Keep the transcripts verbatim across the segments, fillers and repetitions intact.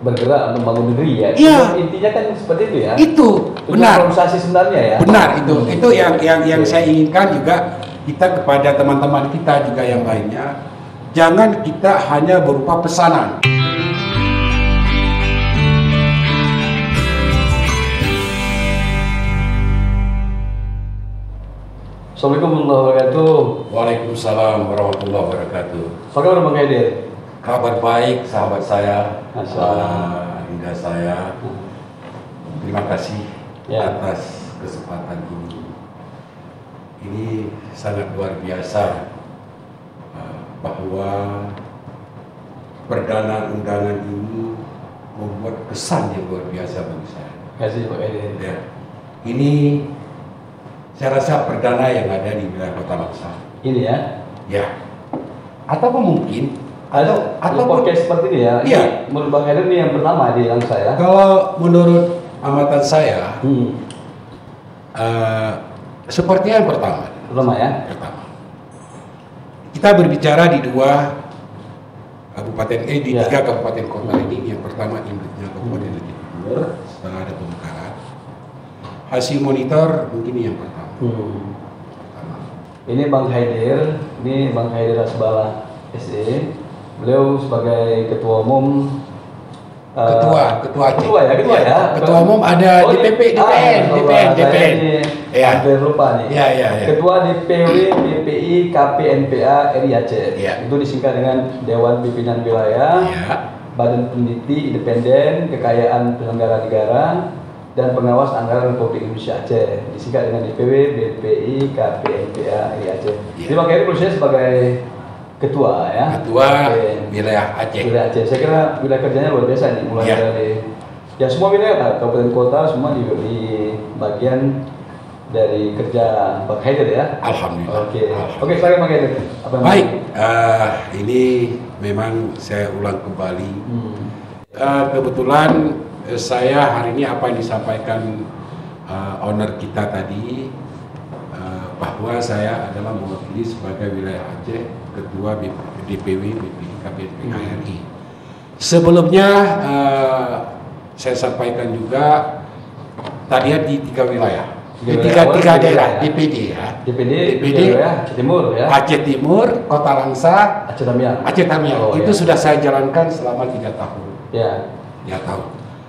bergerak untuk membangun negeri ya. Iya. Intinya kan seperti itu ya. Itu benar. Proses sebenarnya ya. Benar itu. Hmm. Itu yang yang yang Oke. saya inginkan juga kita kepada teman-teman kita juga yang lainnya. Jangan kita hanya berupa pesanan. Assalamualaikum warahmatullahi wabarakatuh. Waalaikumsalam warahmatullahi wabarakatuh. Apa kabar Bang Haidir? Kabar baik sahabat saya, Masya Allah. uh, Indah saya. Terima kasih Ya. atas kesempatan ini. Ini sangat luar biasa uh, bahwa perdana undangan ini membuat kesan yang luar biasa bagi saya. Terima kasih Pak Haidir. Ya. Ini saya rasa perdana yang ada di wilayah Kota Langsa. Ini ya. Ya. Ataupun mungkin Ada atau atau podcast seperti ini ya. Iya. Ini menurut Bang Haidir ini yang pertama di Langsa ya. kalau menurut amatan saya, Hmm. uh, seperti yang pertama. Pertama ya. Pertama. Kita berbicara di dua kabupaten, eh di Ya. tiga kabupaten kota ini. Yang pertama induknya Kabupaten Aceh Timur, setelah ada pemekaran. Hasil monitor mungkin yang pertama. Hmm. Pertama. Ini Bang Haidir, ini Bang Haidir Hasbala S E. Beliau sebagai ketua umum uh, Ketua, ketua Aceh. Ketua ya, ketua ya. Ketua umum ada Oh, D P P, D P N, ah, D P N, D P N. Ya. Ya. Hampir lupa nih. Ya, ya, ya. Ketua D P W B P I K P N P A R I Aceh. Ya. Itu disingkat dengan Dewan Pimpinan Wilayah, Ya. Badan Peneliti Independen, Kekayaan Penyelenggara Negara, dan Pengawas Anggaran Republik Indonesia Aceh. Disingkat dengan D P W B P I K P N P A R I Aceh. Ya. Jadi Bang Haidir berusia sebagai ketua ya. Ketua Oke. wilayah Aceh. Wilayah Aceh. Saya kira wilayah kerjanya luar biasa nih, mulai Ya. dari ya semua wilayah kabupaten kota semua di, di bagian dari kerja Bang Haidir ya. Alhamdulillah. Oke. Alhamdulillah. Oke, silakan Bang Haidir. Apa yang- Baik, uh, ini memang saya ulang kembali. Hmm. Uh, kebetulan uh, saya hari ini apa yang disampaikan uh, owner kita tadi uh, bahwa saya adalah mewakili sebagai wilayah Aceh Ketua D P W B P I K P N P A R I. Sebelumnya uh, saya sampaikan juga tadi di tiga wilayah, di tiga tiga daerah D P D ya. D P D, D P D ya, Aceh Timur ya. Aceh Timur, Kota Langsa, Aceh Tamiang. Aceh Tamiang. Oh, Itu ya. sudah saya jalankan selama tiga tahun. Ya. Tiga tahun.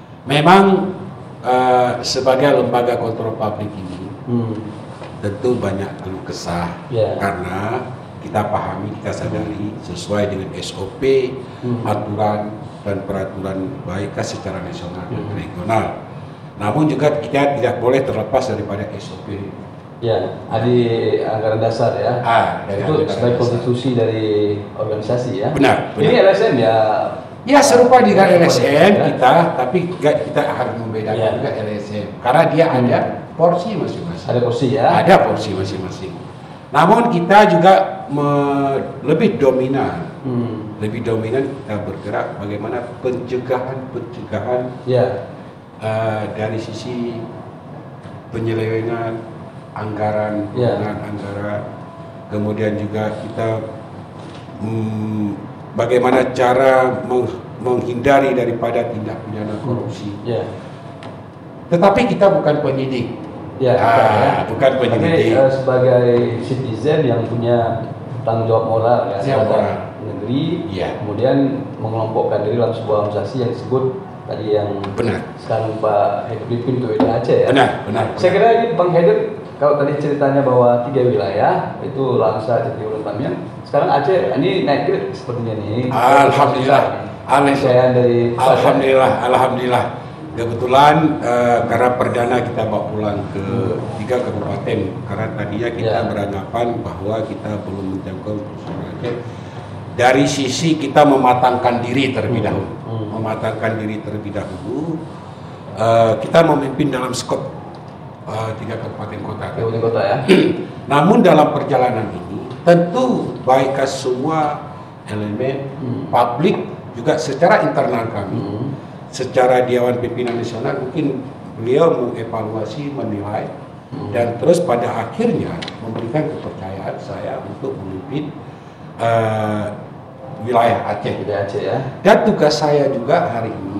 Memang uh, sebagai lembaga kontrol publik ini Hmm. tentu banyak keluh kesah Ya. karena kita pahami, kita sadari sesuai dengan S O P, Hmm. aturan dan peraturan baik secara nasional dan Hmm. regional. Namun juga kita tidak boleh terlepas daripada S O P. Ya, di anggaran dasar ya. Ah, dari Itu anggaran sebagai dasar. konstitusi dari organisasi ya. Benar, benar. Ini L S M ya. Ya serupa dengan L S M Ya. kita, tapi juga kita harus membedakan Ya. juga L S M karena dia Hmm. ada porsi masing-masing. Ada kursi ya. Ada porsi masing-masing. Namun kita juga me- lebih dominan, Hmm. lebih dominan kita bergerak bagaimana pencegahan-pencegahan Ya. uh, dari sisi penyelewengan anggaran, Ya. penggunaan anggaran, kemudian juga kita hmm, bagaimana cara meng- menghindari daripada tindak pidana korupsi. Ya. Tetapi kita bukan penyidik. Ya, Ah, bukan, ya. bukan Tapi penyidik. eh, sebagai citizen yang punya tanggung jawab moral ya Siap, terhadap moral. negeri, Iya. kemudian mengelompokkan diri dalam sebuah organisasi yang disebut tadi yang Benar. sekarang Pak Haidir pimpin untuk wilayah Aceh ya. Benar, benar. Saya kira ini Bang Haidir kalau tadi ceritanya bahwa tiga wilayah itu Langsa, Aceh Timur, dan Tamiang. Sekarang Aceh ini naik grade sepertinya nih. Alhamdulillah. Alhamdulillah dari Alhamdulillah, alhamdulillah. Kebetulan eh, karena perdana kita bawa pulang ke tiga kabupaten karena tadinya kita Ya. beranggapan bahwa kita belum menjangkau seluruh Aceh. Dari sisi kita mematangkan diri terlebih Hmm. dahulu, Hmm. mematangkan diri terlebih dahulu. eh, kita memimpin dalam skop eh, tiga kabupaten kota. Kabupaten kota ya. Namun dalam perjalanan ini tentu baik semua elemen Hmm. publik juga secara internal kami, Hmm. secara Dewan Pimpinan Nasional mungkin beliau mengevaluasi, menilai, Hmm. dan terus pada akhirnya memberikan kepercayaan saya untuk memimpin uh, wilayah Aceh. Wilayah Aceh ya. Dan tugas saya juga hari ini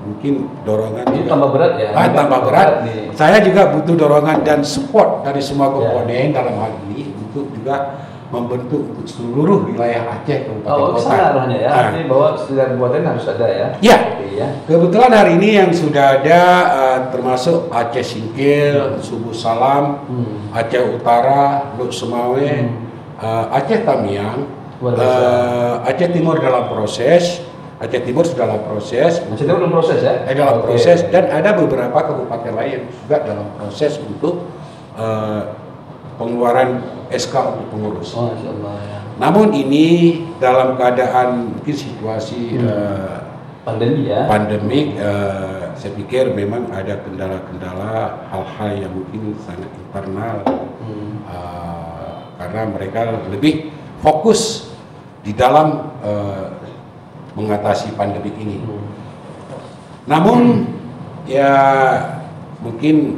mungkin dorongan Ini juga. tambah berat ya. Ah, Ini tambah berat. nih. Saya juga butuh dorongan dan support dari semua Ya. komponen dalam hal ini untuk juga membentuk untuk seluruh wilayah Aceh kabupaten Oh, kota. kesana arahnya ya. Ah. Artinya bahwa setiap kabupaten harus ada ya. Ya. Oke, ya. Kebetulan hari ini yang sudah ada uh, termasuk Aceh Singkil, Subuh Salam, Hmm. Aceh Utara, Luk Semawe, Hmm. uh, Aceh Tamiang, Luar biasa. uh, Aceh Timur dalam proses, Aceh Timur sudah dalam proses, Masih dalam proses ya? eh, dalam Oke. proses, dan ada beberapa kabupaten lain juga dalam proses untuk uh, pengeluaran S K untuk pengurus. Oh, Masya Allah ya. Namun ini dalam keadaan mungkin situasi Hmm. uh, Pandemi ya. pandemik, uh, saya pikir memang ada kendala-kendala hal-hal yang mungkin sangat internal, Hmm. uh, karena mereka lebih fokus di dalam uh, mengatasi pandemik ini. Hmm. Namun ya mungkin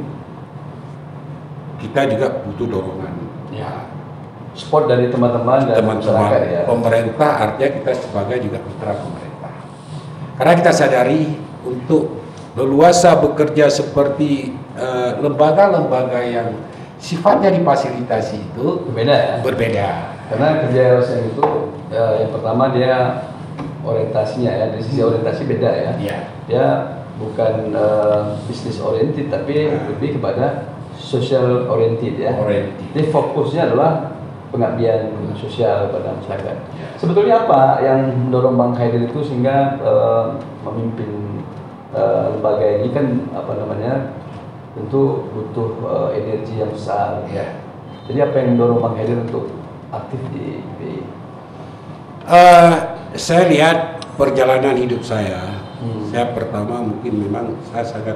kita juga butuh dorongan. Ya. Support dari teman-teman dan Teman-teman masyarakat ya. pemerintah, artinya kita sebagai juga mitra pemerintah. Karena kita sadari untuk leluasa bekerja seperti eh, lembaga-lembaga yang sifatnya difasilitasi itu Berbeda ya. berbeda. Karena kerja L S M itu eh, yang pertama dia orientasinya ya, dari sisi orientasi beda ya. Ya. Dia bukan eh, bisnis oriented tapi lebih kepada social oriented ya. Oriented. Jadi fokusnya adalah pengabdian sosial pada masyarakat. Ya. Sebetulnya apa yang mendorong Bang Haidir itu sehingga eh, memimpin eh, lembaga ini kan apa namanya tentu butuh eh, energi yang besar. Ya. Jadi apa yang mendorong Bang Haidir untuk aktif di B P I? Eh, saya lihat perjalanan hidup saya. Hmm. Saya pertama mungkin memang saya sangat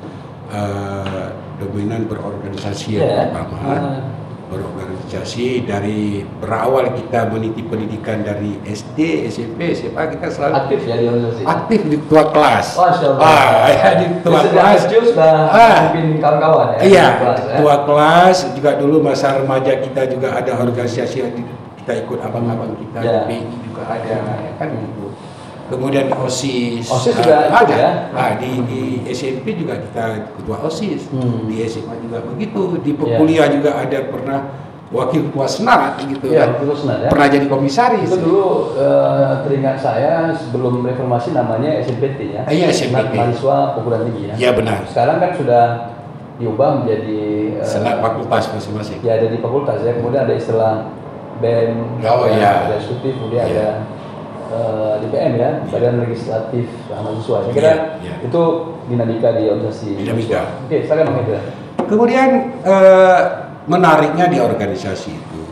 eh, dominan berorganisasi yang Ya. pertama. Ah. Berorganisasi dari berawal kita meniti pendidikan dari S D, S M P, S M A kita selalu Aktif ya di organisasi. aktif di ketua kelas. Masya Allah. Ah, ya, di ketua Jadi sejak kelas. kecil sudah Ah. memimpin kawan-kawan ya. Iya, di kelas, ya. ketua kelas juga dulu masa remaja kita juga ada organisasi yang di- kita ikut abang-abang kita, Ya. di P I juga ada, ya kan gitu. Kemudian di OSIS. OSIS ah, juga ikut ada. ya? Ah, di, di S M P juga kita ketua OSIS. Hmm. Di S M A juga begitu. Di Ya. kuliah juga ada pernah wakil ketua senat gitu Iya, kan. wakil ketua senat, ya. Pernah jadi komisaris. Itu dulu eh, teringat saya sebelum reformasi namanya S M P T ya. Iya, S M P T. Senat Mahasiswa Perguruan Tinggi ya. Iya, benar. Sekarang kan sudah diubah menjadi eh, Senat fakultas masing-masing. ya ada di fakultas ya. Kemudian ada istilah B E M, Oh, ya, iya. ada eksekutif, kemudian Iya. ada eh, D P M ya, Badan Legislatif Mahasiswa. Saya kira Iya, iya. itu dinamika di organisasi. Dinamika. mahasiswa. Oke, silakan Bang Hendra. Kemudian eh, menariknya di organisasi itu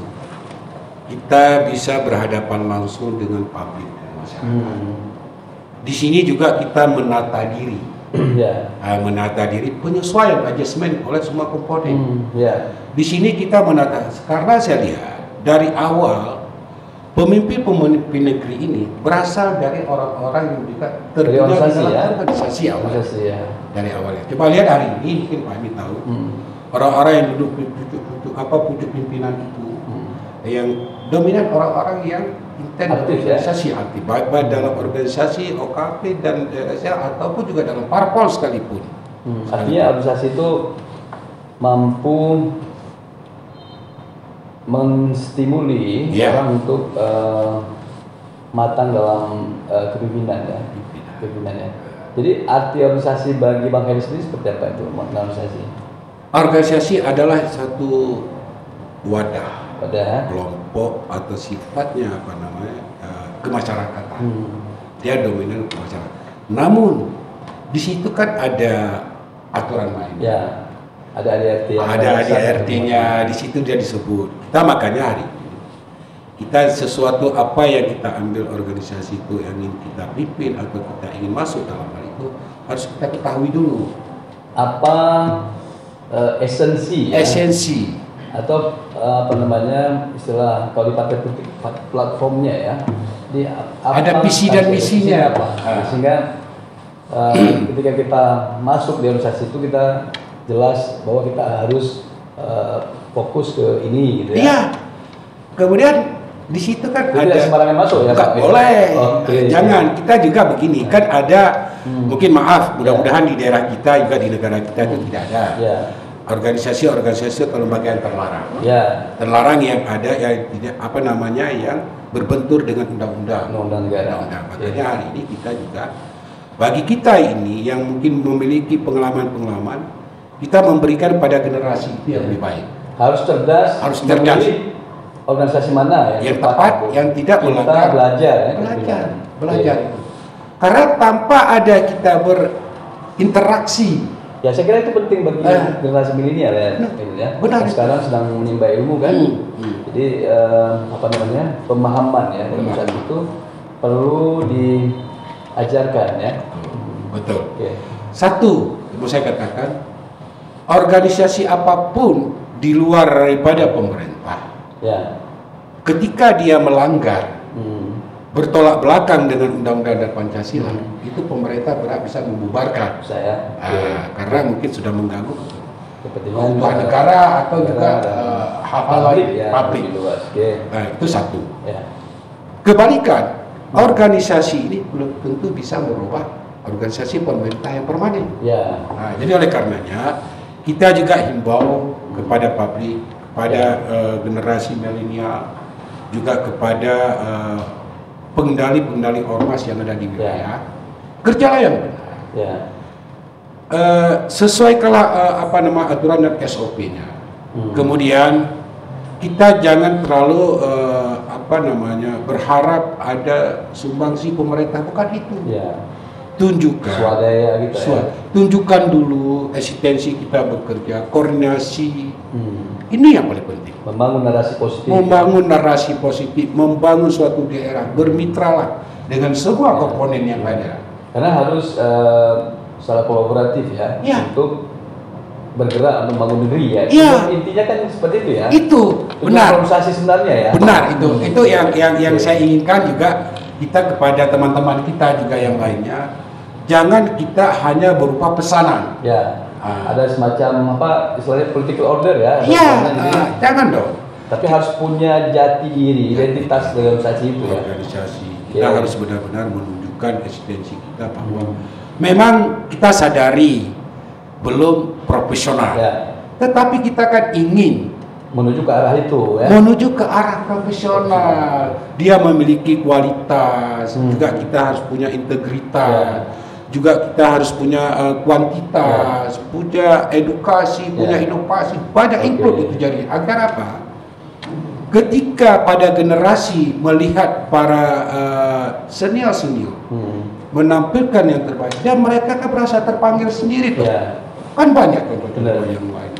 kita bisa berhadapan langsung dengan publik dan masyarakat. Hmm. Di sini juga kita menata diri, ya. eh, menata diri penyesuaian adjustment oleh semua komponen. Hmm, ya. Di sini kita menata karena saya lihat dari awal pemimpin-pemimpin negeri ini berasal dari orang-orang yang juga Dari terjun organisasi dalam ya. organisasi awal. Organisasi ya. Dari awalnya. Coba lihat hari ini mungkin Pak Ami tahu. Hmm. Orang-orang yang duduk di pucuk-pucuk apa pucuk pimpinan itu Hmm. yang dominan orang-orang yang intens Aktif, organisasi aktif baik, baik dalam organisasi O K P dan D S L ataupun juga dalam parpol sekalipun. Hmm, artinya organisasi itu mampu menstimuli Ya. orang untuk eh, matang dalam eh, kepemimpinan ya, kepemimpinan ya. Jadi arti organisasi bagi Bang Heri sendiri seperti apa itu makna organisasi? Organisasi adalah satu wadah, Pada kelompok atau sifatnya apa namanya eh, kemasyarakatan. hmm, Dia dominan kemasyarakatan. Namun di situ kan ada aturan main. ya ada A D R T yang Ada A D dasar. R T-nya, di situ dia disebut. Kita makanya hari ini kita sesuatu apa yang kita ambil organisasi itu yang ingin kita pimpin atau kita ingin masuk dalam hal itu harus kita ketahui dulu Apa eh, esensi ya? esensi. Atau eh, apa namanya istilah kalau di partai politik platformnya ya, di apa, Ada visi dan misinya. apa Ah. sehingga eh, ketika kita masuk di organisasi itu kita jelas bahwa kita harus eh, fokus ke ini gitu ya. Iya. Kemudian di situ kan Jadi tidak ada sembarangan masuk ya nggak Pak? boleh. Oke. Jangan. Kita juga begini kan ada Hmm. Mungkin maaf, mudah-mudahan ya. Di daerah kita juga di negara kita itu hmm. tidak ada. Ya. Organisasi-organisasi atau lembaga yang terlarang. Ya. Terlarang yang ada yang tidak apa namanya yang berbentur dengan undang-undang. Undang-undang negara. Undang-undang. Makanya ya. Hari ini kita juga bagi kita ini yang mungkin memiliki pengalaman-pengalaman, kita memberikan pada generasi itu yang lebih baik. Harus cerdas. Harus cerdas. Organisasi mana yang, yang tepat, tepat yang tidak melanggar. Belajar, ya, belajar, belajar. Ya. Karena tanpa ada kita berinteraksi. Ya saya kira itu penting bagi eh. generasi milenial ya. Nah, ya. Benar. Sekarang sedang menimba ilmu kan. Hmm. Hmm. Jadi eh, apa namanya pemahaman ya dalam saat itu perlu diajarkan ya. Betul. Okay. Satu, mau saya katakan, organisasi apapun di luar daripada pemerintah, ya. Ketika dia melanggar, hmm. bertolak belakang dengan undang-undang dan Pancasila, hmm. itu pemerintah berhak bisa membubarkan. Saya. Nah, ya. Karena mungkin sudah mengganggu kepentingan negara atau juga uh, hal-hal lain ya, publik. Okay. Nah, itu satu. Ya. Kebalikan, hmm. organisasi ini belum tentu bisa merubah organisasi pemerintah yang permanen. Ya. Nah, jadi oleh karenanya kita juga himbau kepada publik, kepada uh, generasi milenial, juga kepada uh, pengendali-pengendali ormas yang ada di wilayah, ya. Kerjalah yang benar. Ya. Uh, sesuai kalau uh, apa nama aturan dan S O P-nya. Hmm. Kemudian kita jangan terlalu uh, apa namanya berharap ada sumbangsi pemerintah, bukan itu. Ya. Tunjukkan, swadaya gitu ya. Tunjukkan dulu eksistensi kita bekerja, koordinasi. Hmm. Ini yang paling penting. Membangun narasi positif. Membangun narasi positif, membangun suatu daerah, bermitralah dengan semua ya. Komponen yang ada. Karena harus uh, secara kolaboratif ya, ya untuk bergerak untuk membangun negeri ya. Ya. Intinya kan seperti itu ya. Itu benar. Organisasi sebenarnya ya. Benar itu. Hmm. Itu yang yang yang saya inginkan juga kita kepada teman-teman kita juga yang lainnya. Jangan kita hanya berupa pesanan. Ya. Ah. Ada semacam apa istilahnya political order ya. Iya. Ah, jangan dong. Tapi harus punya jati diri, identitas organisasi itu ya. Organisasi. Kita ya. Harus benar-benar menunjukkan eksistensi kita bahwa memang kita sadari belum profesional. Ya. Tetapi kita kan ingin menuju ke arah itu ya. Menuju ke arah profesional. Dia memiliki kualitas, hmm. juga kita harus punya integritas. Ya. Juga kita harus punya uh, kuantitas, ya. Punya edukasi, punya ya. Inovasi, banyak okay. Input itu jadi. Agar apa? Ketika pada generasi melihat para uh, senior-senior hmm. menampilkan yang terbaik, dan mereka kan merasa terpanggil sendiri tuh. Ya. Kan banyak contoh-contoh yang lain.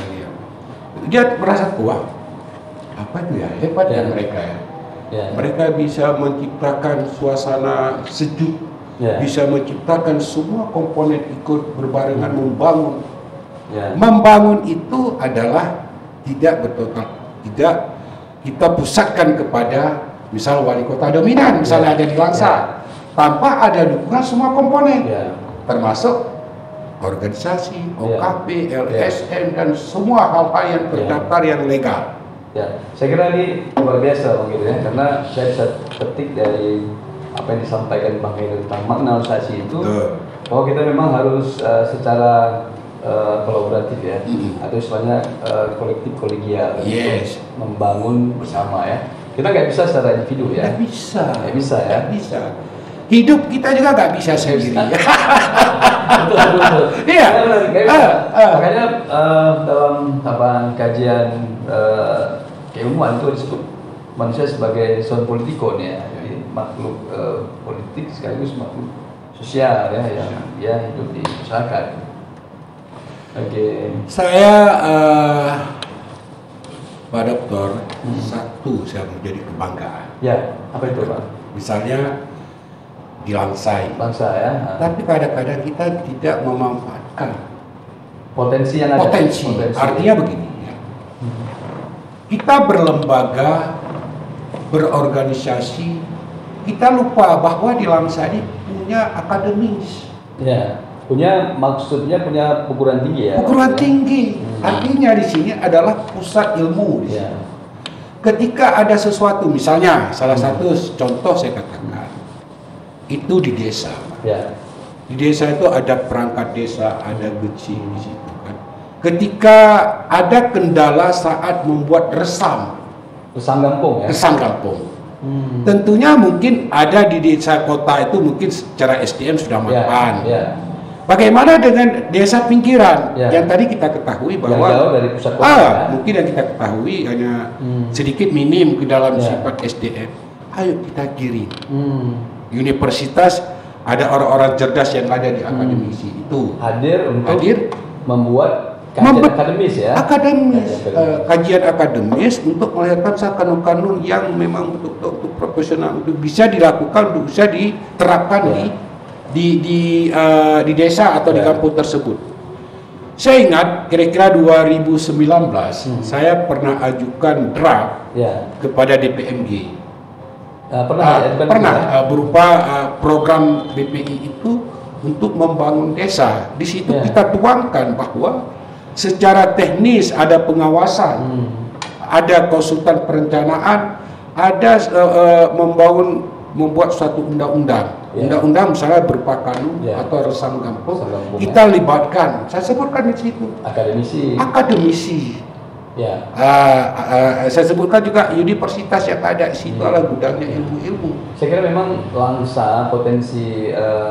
Dia merasa wah, apa itu ya hebat ya, ya mereka ya. Ya. Mereka bisa menciptakan suasana sejuk. Yeah. Bisa menciptakan semua komponen ikut berbarengan hmm. membangun. Yeah. Membangun itu adalah tidak betul, tidak kita pusatkan kepada misal wali kota dominan, misalnya yeah. ada di Langsa, yeah. tanpa ada dukungan semua komponen, yeah. termasuk organisasi, O K P, yeah. L S M yeah. dan semua hal-hal yang terdaftar yeah. yang legal. Ya, saya kira ini luar biasa Bang Giri ya, karena saya bisa petik dari apa yang disampaikan Bang Heru tentang makna organisasi itu, uh. bahwa kita memang harus uh, secara uh, kolaboratif ya, mm-hmm. atau istilahnya uh, kolektif kolegial, yes. membangun bersama ya. Kita nggak bisa secara individu ya. Nggak bisa. Nggak bisa ya. Nggak bisa. Hidup kita juga nggak bisa sendiri. Betul betul. Iya. Makanya uh, dalam apa kajian uh, keilmuan itu disebut manusia sebagai son politikon ya. Makhluk uh, politik sekaligus makhluk sosial ya yang dia hidup di masyarakat. Oke. Okay. Saya uh, Pak Doktor hmm. satu saya menjadi kebanggaan. Ya, apa itu Pak? Misalnya di Langsai. Langsa ya. Tapi kadang-kadang kita tidak memanfaatkan potensi yang ada. Potensi. Potensi. Artinya begini ya. Hmm. Kita berlembaga, berorganisasi. Kita lupa bahwa di Langsa ini punya akademis. Ya, punya maksudnya punya perguruan tinggi ya. Perguruan tinggi. Hmm. Artinya di sini adalah pusat ilmu. Ya. Ketika ada sesuatu, misalnya salah hmm. satu contoh saya katakan itu di desa. Ya. Di desa itu ada perangkat desa, ada geci di situ kan. Ketika ada kendala saat membuat resam, resam kampung ya. resam kampung. Hmm. Tentunya mungkin ada di desa kota itu mungkin secara S D M sudah mapan. Ya, ya. Bagaimana dengan desa pinggiran Ya. yang tadi kita ketahui bahwa yang jauh dari pusat kota, ah, ya? mungkin yang kita ketahui hanya Hmm. sedikit minim ke dalam Ya. sifat S D M. Ayo kita kirim. Hmm. Universitas ada orang-orang cerdas yang ada di akademisi hmm. itu hadir untuk hadir membuat kajian membuat akademis ya. Akademis, Kajian uh, kajian akademis untuk melahirkan kanun-kanun yang memang betul-betul untuk profesional, untuk bisa dilakukan, untuk bisa diterapkan Ya. di di di, uh, di desa atau di Ya. kampung tersebut. Saya ingat kira-kira dua ribu sembilan belas Hmm. saya pernah ajukan draft Ya. kepada D P M G. Uh, pernah Uh, ya, bukan pernah ya? uh, berupa uh, program B P I itu untuk membangun desa. Di situ Ya. kita tuangkan bahwa secara teknis ada pengawasan, Hmm. ada konsultan perencanaan, ada uh, uh, membangun membuat suatu undang-undang. Ya. Undang-undang misalnya berupa kanun Ya. atau resam kampung, Resam kampung, kita libatkan. Saya sebutkan di situ Akademisi. akademisi. Ya. Uh, uh, saya sebutkan juga universitas yang ada di situ Hmm. adalah gudangnya ilmu-ilmu. Saya kira memang langsa potensi eh,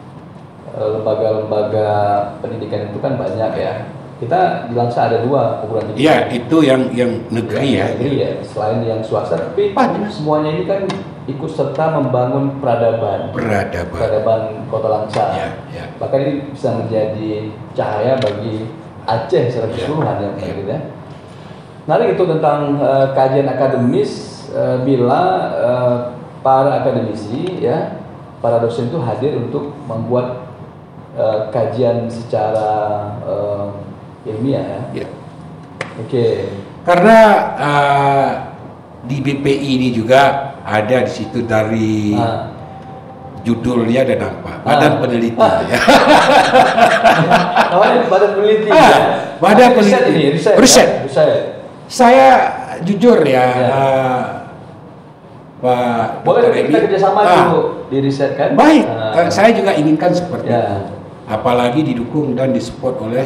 eh, lembaga-lembaga pendidikan itu kan banyak ya. Kita di Langsa ada dua perguruan tinggi. Iya, itu yang yang negeri ya. Negeri ya, selain yang swasta, tapi Banyak. semuanya ini kan ikut serta membangun peradaban. Peradaban. Peradaban Kota Langsa. Ya, ya. Bahkan ini bisa menjadi cahaya bagi Aceh secara Ya, keseluruhan ya, ya. gitu ya. Menarik itu tentang eh, kajian akademis eh, bila eh, para akademisi ya, para dosen itu hadir untuk membuat eh, kajian secara eh, ilmiah ya. Ya. Oke. Karena uh, di B P I ini juga ada di situ dari Nah, judulnya ada nampak Ah. Badan Peneliti Ah. ya. oh, ini badan peneliti Ah, ya. badan Riset peneliti. ini, riset. Riset. ya? Riset. Saya jujur ya, Ya. uh, Pak Boleh Doktor kita Edi, kerjasama ah, dulu di riset kan? baik, Nah, uh, saya juga inginkan seperti Ya. itu. Apalagi didukung dan disupport oleh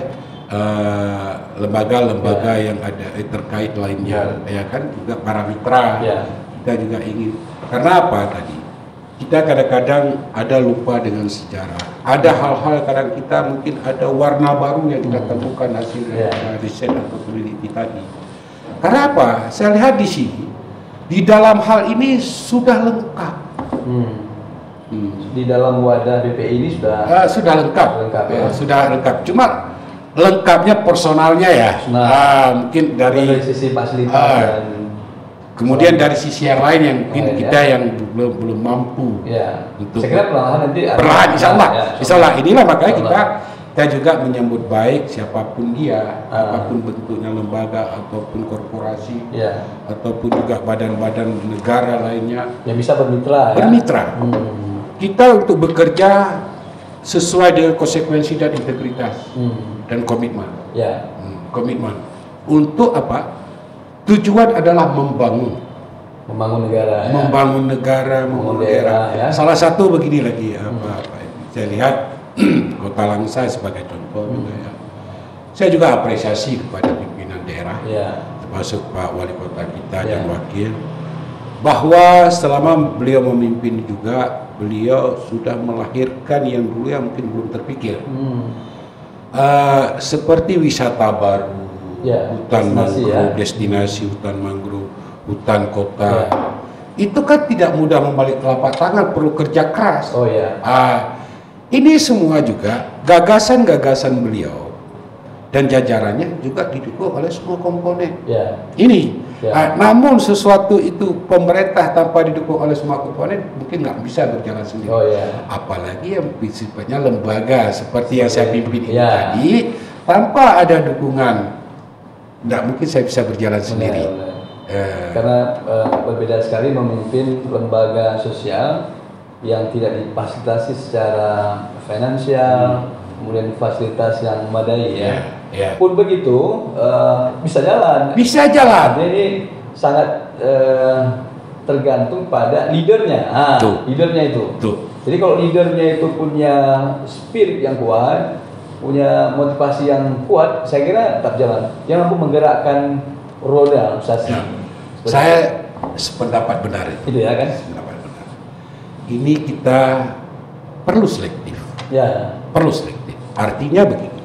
uh, lembaga-lembaga yang ada eh, terkait lainnya, ya kan, juga para mitra. Ya. Kita juga ingin. Karena apa tadi? Kita kadang-kadang ada lupa dengan sejarah. Ada hal-hal kadang kita mungkin ada warna baru yang kita Hmm. temukan hasil Ya. uh, riset atau peneliti tadi. Karena apa? Saya lihat di sini di dalam hal ini sudah lengkap. Hmm. Hmm. Di dalam wadah B P I ini sudah Ah, sudah lengkap, Lengkap, ya. Ah, sudah lengkap. Cuma lengkapnya personalnya ya. Nah. Ah, mungkin dari, dari sisi fasilitas Ah. dan kemudian dari sisi yang lain yang mungkin Lain, ya. kita yang belum belum mampu. ya. Untuk- Saya kira perlahan nanti ada- Perlahan, insya Allah, Ya, insya Allah. Inilah makanya Insya kita Allah. kita juga menyambut baik siapapun dia, Ah. apapun bentuknya lembaga ataupun korporasi ya, ataupun juga badan-badan negara lainnya yang bisa bermitra ya. bermitra. Hmm. Kita untuk bekerja sesuai dengan konsekuensi dan integritas Hmm. dan komitmen. Ya. Hmm, komitmen untuk apa? Tujuan adalah membangun, Membangun negara ya. membangun negara, membangun Membangun daerah. daerah, ya. Salah satu begini lagi apa, Hmm. apa saya lihat Kota Langsa sebagai contoh Hmm. juga ya. Saya juga apresiasi kepada pimpinan daerah, Ya. termasuk Pak Wali Kota kita Ya. dan Wakil, bahwa selama beliau memimpin juga beliau sudah melahirkan yang dulu yang mungkin belum terpikir. Hmm. Uh, seperti wisata baru, Ya, hutan destinasi, mangrove, ya. destinasi hutan mangrove, hutan kota. Ya. Itu kan tidak mudah membalik telapak tangan, perlu kerja keras. Oh ya. Ah, ini semua juga gagasan-gagasan beliau dan jajarannya juga didukung oleh semua komponen. Ya. Ini, Ya. ah, namun sesuatu itu pemerintah tanpa didukung oleh semua komponen mungkin nggak bisa berjalan sendiri. Oh ya. Apalagi yang sifatnya lembaga seperti yang saya pimpin ini Ya. tadi, tanpa ada dukungan, nggak mungkin saya bisa berjalan sendiri. Benar, benar. Eh, Karena eh, berbeda sekali memimpin lembaga sosial yang tidak difasilitasi secara finansial, kemudian fasilitas yang memadai ya. ya. Pun begitu eh, bisa jalan. Bisa jalan. Artinya ini sangat eh, tergantung pada leadernya. Ah, Tuh. leadernya itu. Tuh. Jadi kalau leadernya itu punya spirit yang kuat, punya motivasi yang kuat, saya kira tetap jalan. Yang mampu menggerakkan roda organisasi. Ya. Saya sependapat benar itu. Itu ya kan? Sependapat benar. Ini kita perlu selektif. Ya. Perlu selektif. Artinya begini.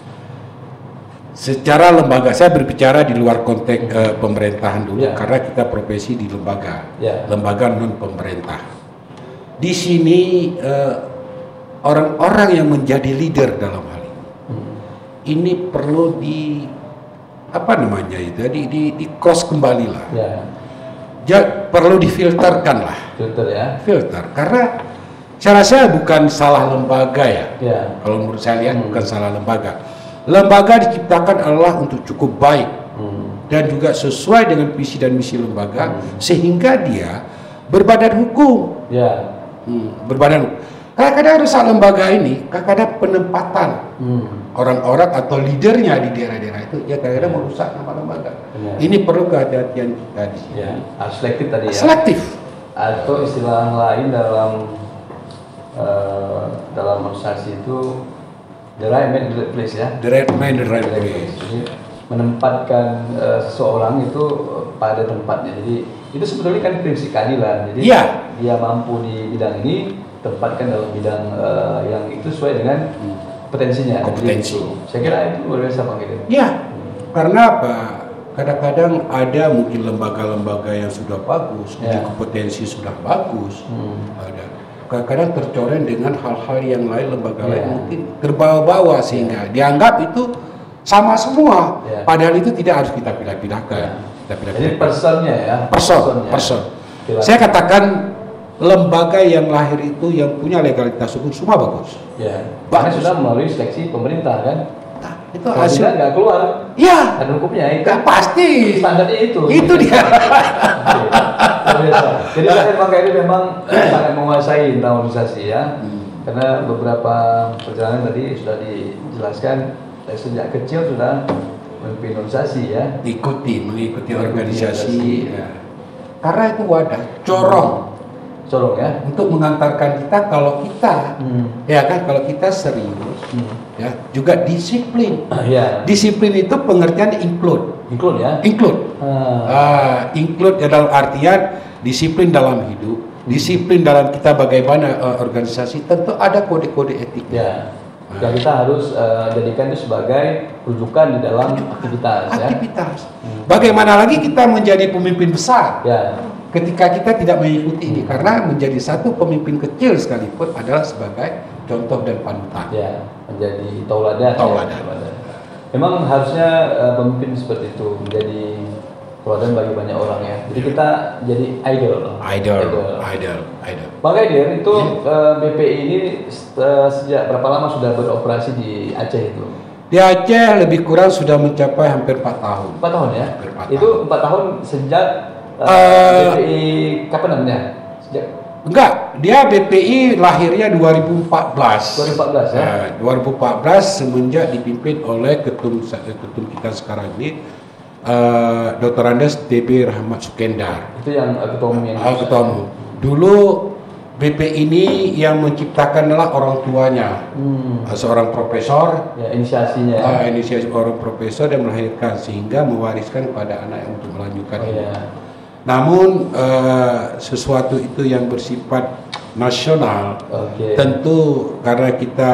Secara lembaga, saya berbicara di luar konteks uh, pemerintahan dulu, ya. Karena kita profesi di lembaga, ya. lembaga non pemerintah. Di sini orang-orang uh, yang menjadi leader dalam hal ini, hmm. ini perlu di apa namanya itu, di, di, di cross kembali lah, ya. Ja, perlu difilterkan lah, filter ya, filter. Karena saya rasa bukan salah lembaga ya, ya. Kalau menurut saya lihat hmm. bukan salah lembaga. Lembaga diciptakan adalah untuk cukup baik hmm. dan juga sesuai dengan visi dan misi lembaga hmm. sehingga dia berbadan hukum. Ya. Hmm, berbadan. Kadang-kadang rusak lembaga ini, kadang-kadang penempatan hmm. orang-orang atau leadernya di daerah-daerah itu, ya kadang-kadang merusak nama lembaga. Ya. Ini perlu kehati-hatian kita di sini. Ya. Harus selektif tadi ya. Selektif. Atau istilah lain dalam uh, dalam organisasi itu the right man, the right place ya. The right man, the right place. Jadi menempatkan uh, seseorang itu pada tempatnya. Jadi itu sebetulnya kan prinsip keadilan. Jadi ya. dia mampu di bidang ini, tempatkan dalam bidang uh, yang itu sesuai dengan hmm. potensinya. Kompetensi. Jadi, saya kira itu luar biasa Pak Gideon. Ya. Hmm. Karena apa? Kadang-kadang ada mungkin lembaga-lembaga yang sudah bagus, ya. Kompetensi sudah bagus, hmm. ada. Kadang-kadang tercoreng dengan hal-hal yang lain, lembaga yeah. lain mungkin terbawa-bawa sehingga yeah. dianggap itu sama semua. Yeah. Padahal itu tidak harus kita pilih-pilihkan. Yeah. Kita pilih-pilihkan. Jadi personnya ya. Person, person. Saya katakan lembaga yang lahir itu yang punya legalitas hukum semua bagus. Ya. Bahkan sudah melalui seleksi pemerintah kan. Nah, itu hasil nggak keluar. Ya. Dan hukumnya itu. Gak pasti. Standarnya itu. Itu dia. Jadi saya Bang Kairi memang sangat menguasai tentang organisasi ya, hmm. karena beberapa perjalanan tadi sudah dijelaskan dari sejak kecil sudah memimpin organisasi ya. Ikuti, mengikuti organisasi. Ya. Karena itu wadah, corong, corong ya, untuk mengantarkan kita kalau kita, hmm. ya kan, kalau kita serius, hmm. ya juga disiplin. Ya. Disiplin itu pengertian include. Include ya? Include. Ah. Uh, include dalam artian disiplin dalam hidup, disiplin dalam kita bagaimana uh, organisasi, tentu ada kode-kode etik. Ya. Nah. Dan kita harus uh, jadikan itu sebagai rujukan di dalam aktivitas. Aktivitas. Ya? Hmm. Bagaimana lagi kita menjadi pemimpin besar? Ya. Ketika kita tidak mengikuti ini, karena menjadi satu pemimpin kecil sekalipun adalah sebagai contoh dan panutan. Ya, menjadi tauladan. Tauladan. Ya. Memang harusnya uh, pemimpin seperti itu menjadi teladan bagi banyak orang ya. Jadi kita jadi idol. Idol, idol, idol. idol. Bang Kadir itu yeah. uh, B P I ini uh, sejak berapa lama sudah beroperasi di Aceh itu? Di Aceh lebih kurang sudah mencapai hampir empat tahun. empat tahun ya? empat itu tahun. empat tahun sejak uh, uh, B P I kapan namanya? Sejak Enggak, dia B P I lahirnya dua ribu empat belas. dua ribu empat belas ya. Nah, dua ribu empat belas semenjak dipimpin oleh ketum ketum kita sekarang ini, uh, Doktor Andes D B Rahmat Sukendar. Itu yang uh, ketua umum yang uh, ketua umum. Dulu B P I ini yang menciptakan adalah orang tuanya, hmm. uh, seorang profesor. Ya, inisiasinya. Uh, inisiasi orang profesor dan melahirkan sehingga mewariskan kepada anak yang untuk melanjutkan. Oh, ya. Namun uh, sesuatu itu yang bersifat nasional, okay. tentu karena kita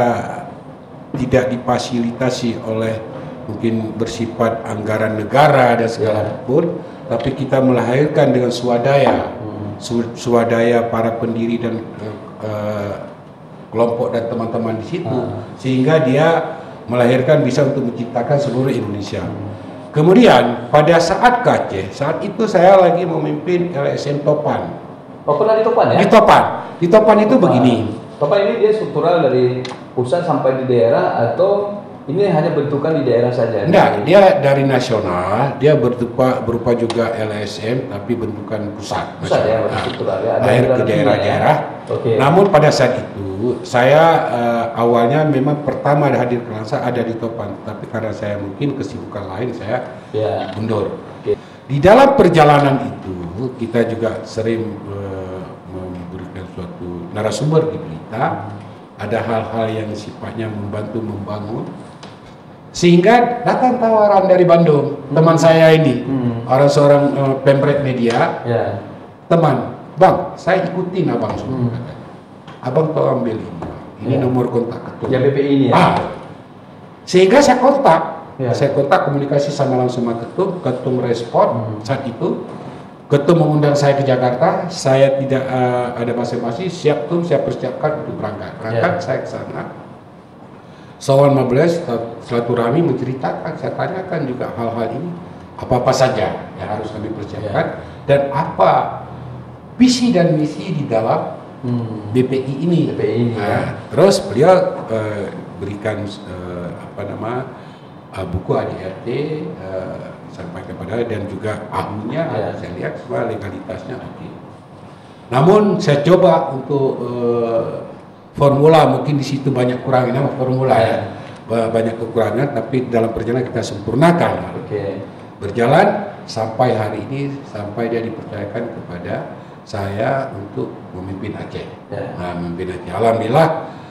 tidak difasilitasi oleh mungkin bersifat anggaran negara dan segala yeah. pun, tapi kita melahirkan dengan swadaya, hmm. su swadaya para pendiri dan uh, uh, kelompok dan teman-teman di situ, hmm. sehingga dia melahirkan bisa untuk menciptakan seluruh Indonesia. Hmm. Kemudian pada saat ke Aceh, saat itu saya lagi memimpin L S M Topan. Oh, pernah di Topan ya? Di Topan. Di Topan itu Topan. Begini. Topan ini dia struktural dari pusat sampai di daerah atau ini hanya bentukan di daerah saja? Enggak, dia dari nasional, dia berupa berupa juga L S M tapi bentukan pusat. Pusat ya, struktural ya. Lahir ke daerah-daerah. Ya? Okay. Namun pada saat itu saya uh, awalnya memang pertama hadir ke Langsa ada di Topan, tapi karena saya mungkin kesibukan lain saya yeah. mundur. Okay. Di dalam perjalanan itu kita juga sering uh, memberikan suatu narasumber di Blitar, ada hal-hal yang sifatnya membantu membangun, sehingga datang tawaran dari Bandung. Hmm. Teman saya ini, hmm. orang seorang uh, pemret media, yeah. teman, bang, saya ikutin abang semua. Hmm. Abang tolong ambil ini, ini yeah. nomor kontak ketum. Ya B P I ini ya. Ah. Sehingga saya kontak, yeah. saya kontak komunikasi sama langsung sama ketum, ketum respon hmm. saat itu. Ketum mengundang saya ke Jakarta, saya tidak uh, ada basa-basi, siap tum, saya persiapkan untuk berangkat. Berangkat yeah. saya ke sana. Soal lima belas silaturahmi menceritakan, saya tanyakan juga hal-hal ini, apa-apa saja yang harus kami persiapkan yeah. dan apa visi dan misi di dalam hmm. B P I ini. B P I ini nah, ya. Terus beliau uh, berikan uh, apa nama uh, buku A D R T. Uh, sampai kepada dan juga ahlinya ya. Saya lihat semua legalitasnya oke. Namun saya coba untuk uh, formula, mungkin di situ banyak kurangnya formula ya, ya. banyak kekurangan, tapi dalam perjalanan kita sempurnakan. Oke. Berjalan sampai hari ini, sampai dia dipercayakan kepada saya untuk memimpin Aceh. Ya. Nah, memimpin Aceh. Alhamdulillah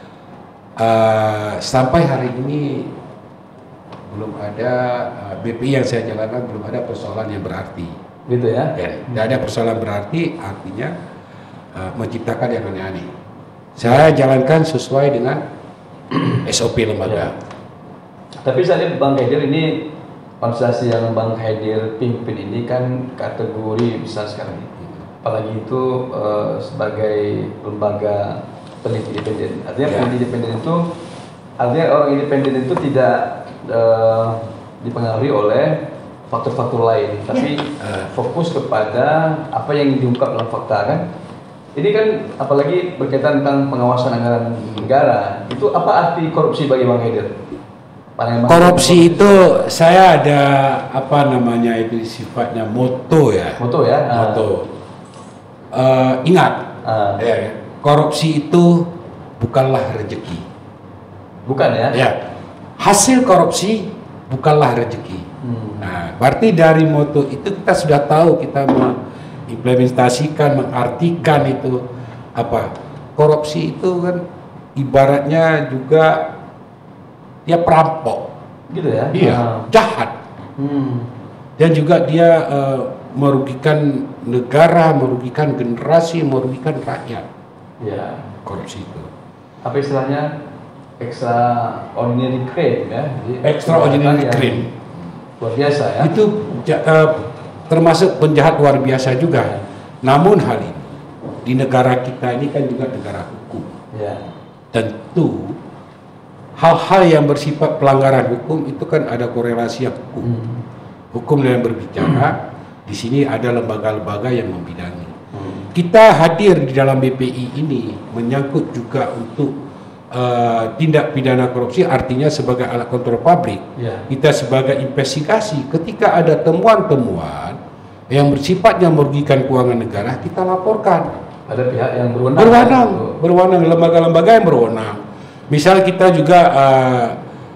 uh, sampai hari ini belum ada uh, B P I yang saya jalankan, belum ada persoalan yang berarti. Gitu ya? Ya, tidak ada persoalan berarti, artinya uh, menciptakan yang aneh-aneh. Saya jalankan sesuai dengan S O P lembaga. Ya. Tapi saya lihat Bang Haidir ini, organisasi yang Bang Haidir pimpin ini kan kategori besar sekali. Apalagi itu uh, sebagai lembaga peneliti independen. Artinya ya. peneliti independen itu, artinya orang independen itu tidak Uh, dipengaruhi oleh faktor-faktor lain, tapi uh, fokus kepada apa yang diungkap dalam fakta kan. Ini kan apalagi berkaitan tentang pengawasan anggaran negara. Itu apa arti korupsi bagi Bang Haidir? Korupsi, korupsi itu saya ada apa namanya itu sifatnya moto ya. Moto ya. Moto. Uh. Uh, ingat, uh. ya, korupsi itu bukanlah rezeki. Bukan ya? Ya. Hasil korupsi bukanlah rezeki. Hmm. Nah, berarti dari moto itu kita sudah tahu, kita mengimplementasikan, mengartikan itu apa? Korupsi itu kan ibaratnya juga dia perampok, gitu ya? Iya, ah. jahat. Hmm. Dan juga dia uh, merugikan negara, merugikan generasi, merugikan rakyat. Ya. Korupsi itu. Apa istilahnya? Extraordinary crime ya. Extraordinary crime. Luar biasa ya. Itu uh, termasuk penjahat luar biasa juga. Ya. Namun hal ini di negara kita ini kan juga negara hukum. Ya. Tentu hal-hal yang bersifat pelanggaran hukum itu kan ada korelasi yang hukum. Hmm. Hukum yang berbicara, hmm. di sini ada lembaga-lembaga yang membidangi. Hmm. Kita hadir di dalam B P I ini menyangkut juga untuk Uh, tindak pidana korupsi, artinya sebagai alat kontrol publik. Yeah. Kita sebagai investigasi, ketika ada temuan-temuan yang bersifatnya merugikan keuangan negara, kita laporkan. Ada pihak yang berwenang. Berwenang, berwenang lembaga-lembaga yang berwenang. Misal kita juga uh,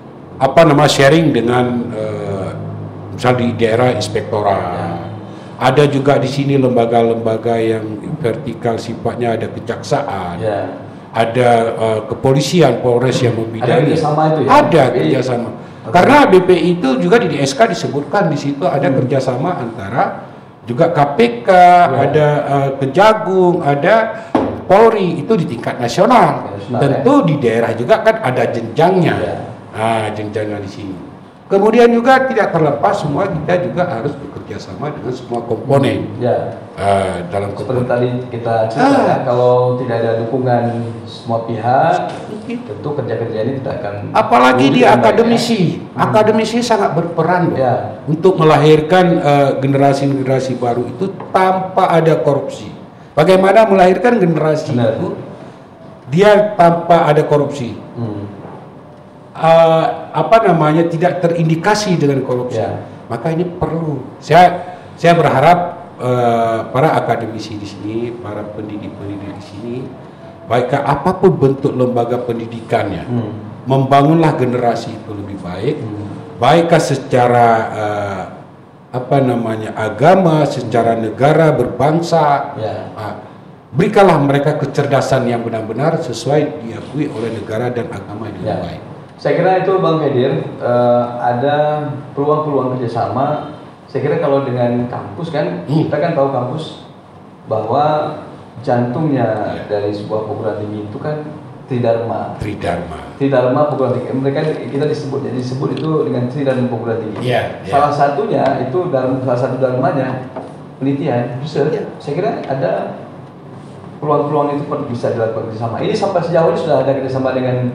apa nama sharing dengan uh, misal di daerah inspektorat. Yeah. Ada juga di sini lembaga-lembaga yang vertikal sifatnya, ada kejaksaan. Yeah. Ada uh, kepolisian, Polres yang membidangi. Ada kerjasama itu ya? Ada kerjasama. Okay. Karena B P I itu juga di D S K disebutkan di situ ada hmm. kerjasama antara juga K P K, ya. ada uh, Kejagung, ada Polri, itu di tingkat nasional. nasional Tentu ya. Di daerah juga kan ada jenjangnya. Ya. Nah, jenjangnya di sini. Kemudian juga tidak terlepas semua kita juga harus bekerja sama dengan semua komponen. Ya. Uh, dalam seperti tadi kita cerita ah. ya, kalau tidak ada dukungan semua pihak, tentu kerja-kerja ini tidak akan. Apalagi di akademisi, ya. akademisi hmm. sangat berperan ya. untuk melahirkan uh, generasi-generasi baru itu tanpa ada korupsi. Bagaimana melahirkan generasi Benar. itu dia tanpa ada korupsi? Hmm. Uh, apa namanya tidak terindikasi dengan korupsi, ya. Maka ini perlu. Saya saya berharap uh, para akademisi di sini, para pendidik-pendidik di sini, baik apapun bentuk lembaga pendidikannya, hmm. membangunlah generasi itu lebih baik, hmm. baikkah secara uh, apa namanya agama, secara negara berbangsa. Ya. Uh, berikanlah mereka kecerdasan yang benar-benar sesuai diakui oleh negara dan agama yang Ya. baik. Saya kira itu Bang Hedir, eh, ada peluang-peluang kerjasama. Saya kira kalau dengan kampus kan, Hmm. kita kan tahu kampus bahwa jantungnya Ya. dari sebuah perguruan tinggi itu kan Tridharma. Tridharma. Tridharma perguruan tinggi. Mereka kita disebut jadi disebut itu dengan Tridharma perguruan tinggi. Iya, iya. Salah satunya itu dalam salah satu dharmanya penelitian, research. Iya. Saya kira ada peluang-peluang itu pun bisa dilakukan bersama. Ini sampai sejauh ini sudah ada kerjasama dengan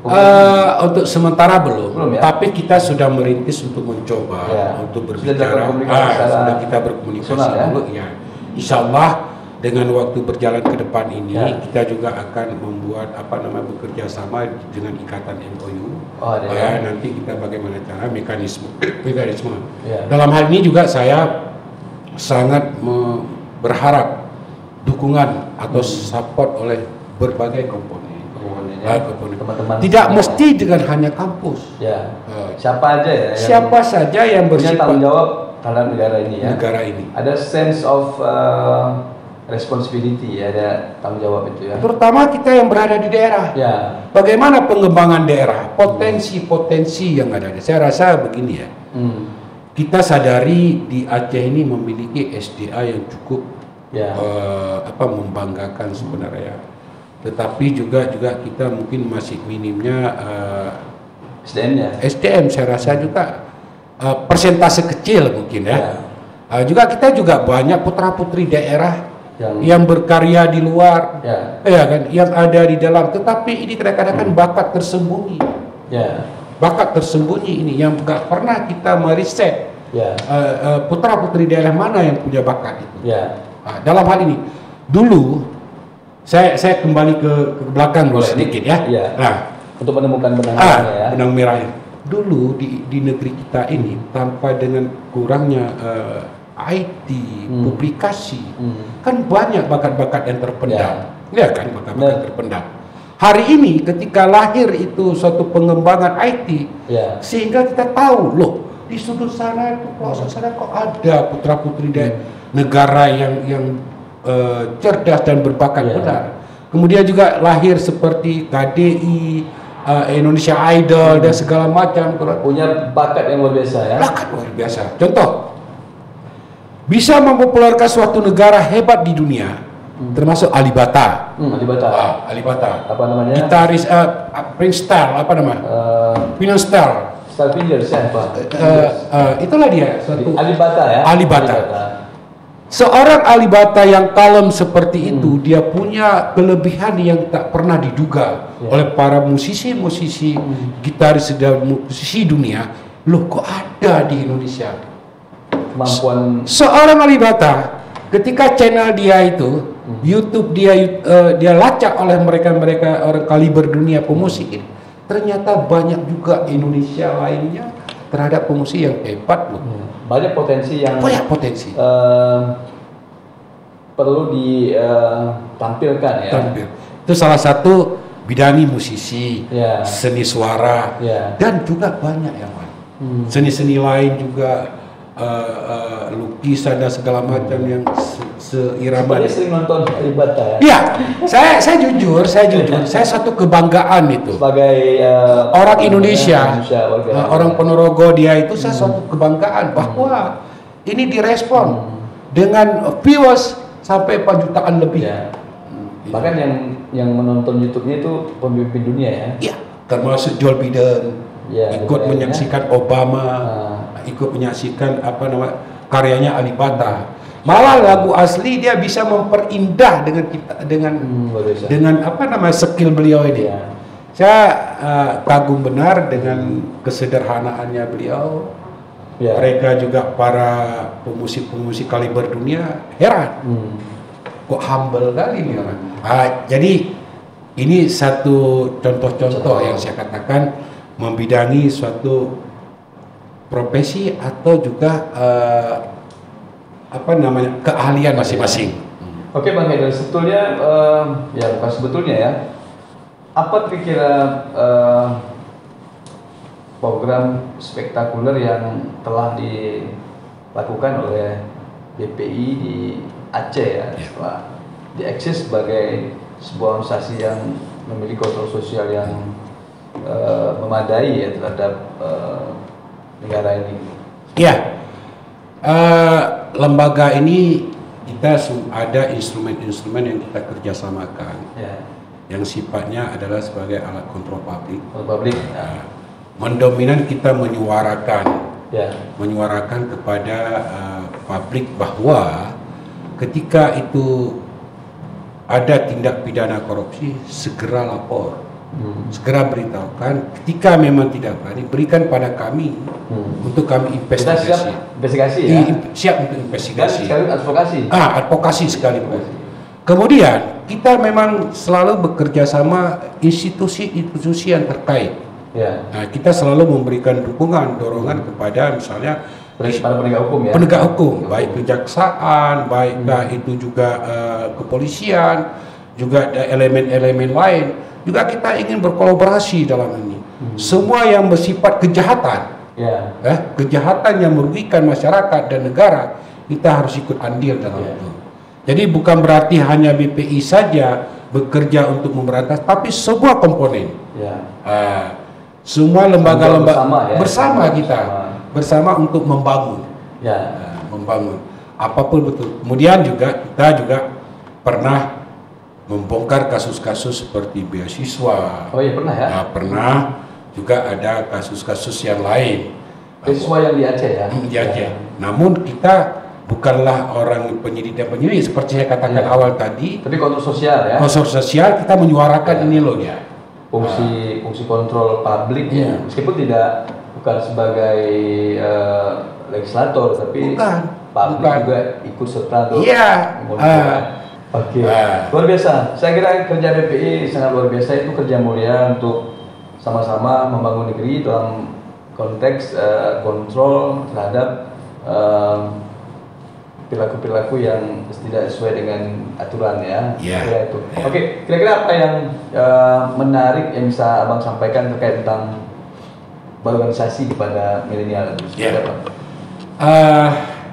Eh, untuk sementara belum, Belum ya? tapi kita sudah merintis untuk mencoba Ya. untuk Sudah berbicara. dilakukan komunikasi Ah, secara sudah kita berkomunikasi personal, ya? dulu ya. Insya Allah dengan waktu berjalan ke depan ini Ya. kita juga akan membuat apa namanya bekerja sama dengan ikatan M O U. Oh, ada ya, ya? nanti kita bagaimana cara mekanisme mekanisme. Ya. Dalam hal ini juga saya sangat me- berharap dukungan atau support oleh berbagai komponen. Ah, komponen. Teman-teman Tidak semua. mesti dengan hanya kampus. Ya. Eh, Siapa aja ya? yang Siapa saja yang punya bersifat tanggung jawab terhadap negara ini ya. negara ini. Ada sense of uh, responsibility, ya, ada tanggung jawab itu ya. Terutama kita yang berada di daerah. Ya. Bagaimana pengembangan daerah, potensi-potensi yang ada. Saya rasa begini ya. Hmm. Kita sadari di Aceh ini memiliki S D A yang cukup Ya. eh, apa membanggakan sebenarnya. Tetapi juga juga kita mungkin masih minimnya eh, S D M-nya. S D M. Saya rasa juga eh, persentase kecil mungkin ya. Ya. Eh, juga kita juga banyak putra-putri daerah Yang yang berkarya di luar. ya. Ya kan, yang ada di dalam, tetapi ini kadang-kadang kan bakat tersembunyi, Ya. bakat tersembunyi ini yang nggak pernah kita meriset Ya. uh, uh, putra putri daerah mana yang punya bakat itu. Ya. Nah, dalam hal ini, dulu saya saya kembali ke, ke belakang dulu Boleh, sedikit ini- ya. iya. Nah, Untuk menemukan benang ah, merahnya ya. benang merahnya. Dulu di di negeri kita ini tanpa dengan kurangnya uh, I T, Hmm. publikasi, Hmm. kan banyak bakat-bakat yang terpendam, ya kan bakat-bakat Nah. terpendam. Hari ini ketika lahir itu suatu pengembangan I T, Ya. sehingga kita tahu loh di sudut sana itu pelosok sana kok ada putra putri dari negara yang yang eh, cerdas dan berbakat Ya. benar. Kemudian juga lahir seperti K D I, eh, Indonesia Idol dan segala macam. Punya bakat yang luar biasa ya. Bakat luar biasa. Contoh, bisa mempopulerkan suatu negara hebat di dunia, termasuk Alibata. Hmm, Alibata. Ah, Alibata. Apa namanya? Gitaris uh, Prince Style, apa nama? Uh, Prince Style. Star Fingers ya, Pak. Uh, uh, itulah dia suatu Alibata ya. Alibata. Seorang Alibata yang kalem seperti itu, dia punya kelebihan yang tak pernah diduga Ya. oleh para musisi-musisi gitaris dan musisi dunia. Loh, kok ada di Indonesia? Kemampuan Seorang Alibata, ketika channel dia itu, YouTube dia uh, dia lacak oleh mereka-mereka orang kaliber dunia pemusik ini, ternyata banyak juga Indonesia lainnya terhadap pemusik yang hebat loh. banyak potensi yang Banyak potensi. eh, perlu ditampilkan ya. Tampil. Itu salah satu bidani musisi, Ya. seni suara, Ya. dan juga banyak yang lain. Hmm. Seni-seni lain juga uh, uh, lukisan dan segala macam yang se- seirama. Sebenarnya sering nonton Alibata ya. Iya, saya saya jujur, saya jujur, saya satu kebanggaan itu. Sebagai eh, Orang Indonesia, Indonesia, warga uh, orang Ponorogo dia itu saya suatu kebanggaan bahwa ini direspon dengan viewers sampai empat jutaan lebih. Ya. Bahkan yang yang menonton YouTube-nya itu pemimpin dunia ya. Iya, termasuk Joe Biden Ya, ikut Biden, menyaksikan Obama, Ah. ikut menyaksikan apa nama karyanya Alibata. Malah lagu asli dia bisa memperindah dengan kita dengan Hmm, luar biasa. dengan apa nama skill beliau ini. Ya. Saya uh, kagum benar dengan kesederhanaannya beliau. Ya. Mereka juga para pemusik-pemusik kaliber dunia heran. Hmm. Kok humble kali ini orang. Ah, jadi ini satu contoh-contoh yang saya katakan membidangi suatu profesi atau juga uh, apa namanya keahlian masing-masing. Oke Bang Haidar, sebetulnya eh, ya bukan sebetulnya ya. Apa kira-kira eh, program spektakuler yang telah dilakukan oleh B P I di Aceh ya, Ya. Pak? dieksis sebagai sebuah organisasi yang memiliki kontrol sosial yang uh, memadai ya terhadap uh, negara ini. Ya, uh, lembaga ini kita ada instrumen-instrumen yang kita kerjasamakan, ya, yang sifatnya adalah sebagai alat kontrol publik. Publik. Uh, mendominan kita menyuarakan, ya, menyuarakan kepada uh, publik bahwa ketika itu ada tindak pidana korupsi, segera lapor, hmm. segera beritahukan. Ketika memang tidak berani, berikan pada kami hmm. untuk kami investigasi. Kita siap investigasi ya? I, siap untuk investigasi. Dan sekali advokasi. Ah, advokasi sekaligus. Kemudian kita memang selalu bekerja sama institusi-institusi yang terkait. Ya. Nah, kita selalu memberikan dukungan, dorongan kepada misalnya para penegak hukum ya. Penegak hukum, baik kejaksaan, baik hmm. itu juga uh, kepolisian, juga elemen-elemen lain. Juga kita ingin berkolaborasi dalam ini. Hmm. Semua yang bersifat kejahatan, ya. eh, kejahatan yang merugikan masyarakat dan negara, kita harus ikut andil dalam ya. itu. Jadi bukan berarti hanya B P I saja bekerja untuk memberantas, tapi semua komponen. Ya. Uh, semua lembaga-lembaga bersama, ya? bersama kita. Bersama. bersama untuk membangun, ya, nah, membangun apapun betul. Kemudian juga kita juga pernah membongkar kasus-kasus seperti beasiswa. Oh iya pernah ya? Nah, pernah juga ada kasus-kasus yang lain. Beasiswa yang di Aceh ya? Di Aceh. Ya. Namun kita bukanlah orang penyidik dan penyidik seperti saya katakan ya. awal tadi. Tapi kontrol sosial ya? Kontrol sosial kita menyuarakan ya. ini loh ya. Fungsi nah. fungsi kontrol publik ya. ya, meskipun tidak bukan sebagai uh, legislator, tapi bukan, publik bukan. juga ikut serta untuk yeah. uh, Oke, okay. uh. luar biasa. Saya kira kerja B P I sangat luar biasa, itu kerja mulia untuk sama-sama membangun negeri dalam konteks uh, kontrol terhadap uh, perilaku-perilaku yang tidak sesuai dengan aturan ya. Yeah. Kira itu. Yeah. Oke, okay. Kira-kira apa yang uh, menarik yang bisa Abang sampaikan terkait tentang berorganisasi kepada milenial itu? Ya. Uh,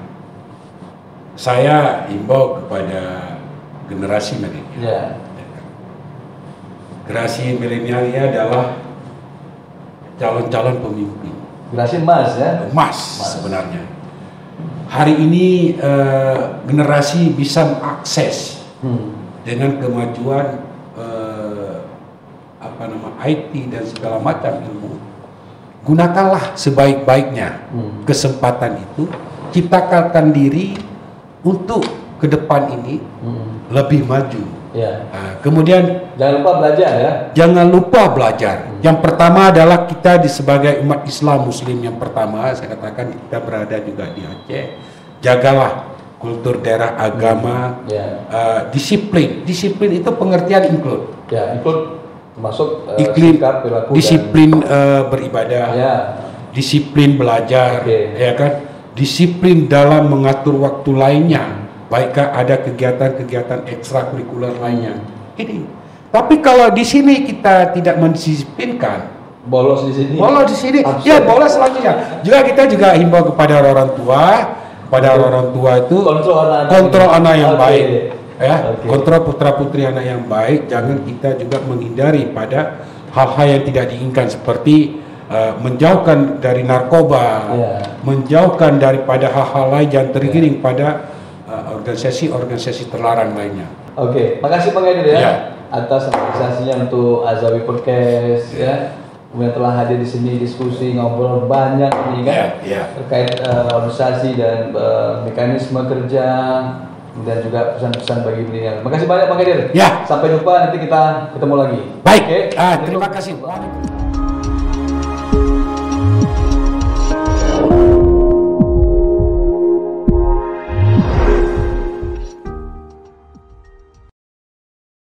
saya himbau kepada generasi milenial. Ya. Generasi milenial ini adalah calon-calon pemimpin. Generasi emas ya? Emas, emas. Sebenarnya. Hari ini uh, generasi bisa mengakses hmm. dengan kemajuan uh, apa nama I T dan segala macam ilmu. Gunakanlah sebaik-baiknya hmm. kesempatan itu, ciptakan diri untuk ke depan ini hmm. lebih maju. Ya. Nah, kemudian jangan lupa belajar ya. Jangan lupa belajar. Hmm. Yang pertama adalah kita di sebagai umat Islam Muslim yang pertama saya katakan kita berada juga di Aceh. Jagalah kultur daerah agama, hmm. ya. uh, disiplin. Disiplin itu pengertian include. Ya, include termasuk uh, iklim, sikap, perilaku, disiplin dan, uh, beribadah, ya. disiplin belajar, okay. ya kan, disiplin dalam mengatur waktu lainnya, baikkah ada kegiatan-kegiatan ekstrakurikuler lainnya. Ini. Tapi kalau di sini kita tidak mendisiplinkan, bolos di sini, bolos di sini, Absurd. ya bolos selanjutnya. Juga kita juga himbau kepada orang tua, kepada okay. orang tua itu kontrol anak, kontrol anak yang okay. baik. Ya, okay. kontrol putra putri anak yang baik. Jangan kita juga menghindari pada hal-hal yang tidak diinginkan seperti uh, menjauhkan dari narkoba, yeah. menjauhkan daripada hal-hal lain yang tergiring yeah. pada uh, organisasi-organisasi terlarang lainnya. Oke, okay. makasih Bang Edir ya yeah. atas apresiasinya untuk Azawi Podcast yeah. ya. Kemudian telah hadir di sini diskusi ngobrol banyak nih kan yeah. Yeah. terkait uh, organisasi dan uh, mekanisme kerja. Dan juga pesan-pesan bagi milenial. Makasih banyak Bang Edir. Ya. Sampai jumpa, nanti kita ketemu lagi. Baik. Okay. Ah, terima kasih.